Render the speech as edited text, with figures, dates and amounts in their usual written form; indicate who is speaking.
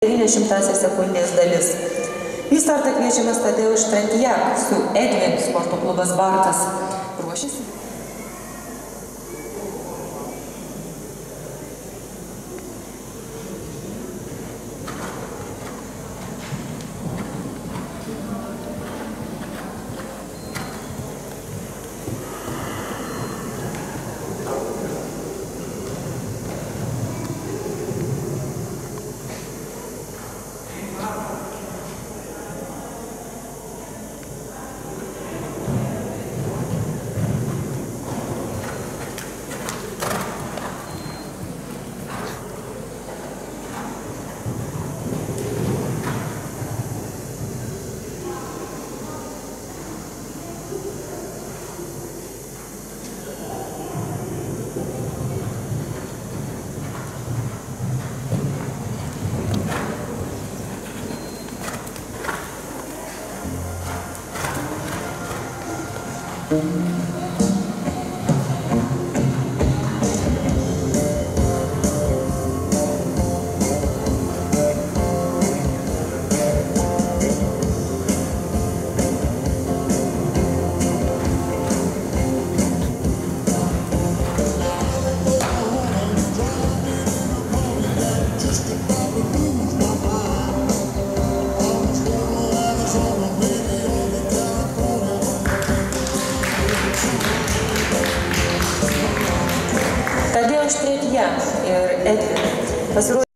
Speaker 1: 9 sekundės dalis. Į startą kviečiamas Tadeuš Trantijak su Edvin sporto klubas Bartas. Ruošiasi. Tadeuš Trantijak ir Edvin pasirodė